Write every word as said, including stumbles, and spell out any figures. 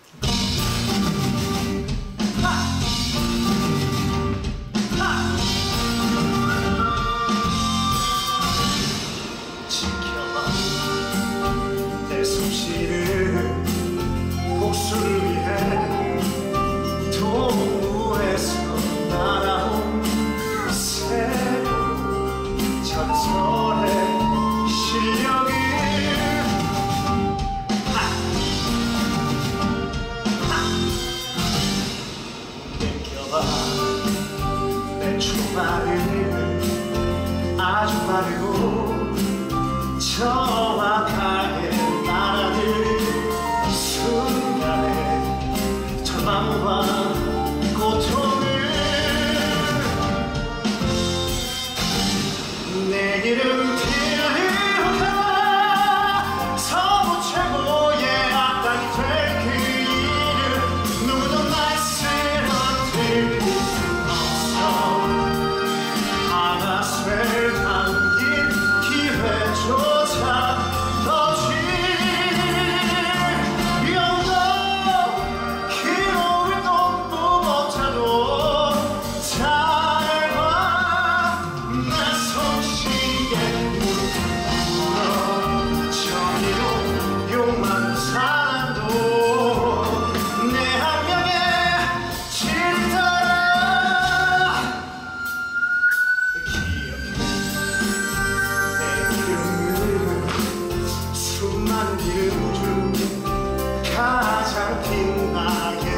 복수를 위해 동부에서 날아온 새로운 전설의 실력이 느껴봐 내 총알을 아주 빠르고 정확하게 날아들 순간에 절망과 고통을 내 이름 기억해봐 서부 최고의 악당이 될 그 이름 누구도 날 쓰러뜨릴 수 없어 아가스를 당긴 기회조차 없이 영도 기록을 또 못하도 잘 봐 나 성실에 울어 정의로 욕망 사람도 내 한 명의 질타라 기억해 내 이름은 수많은 이름 중 가장 빛나게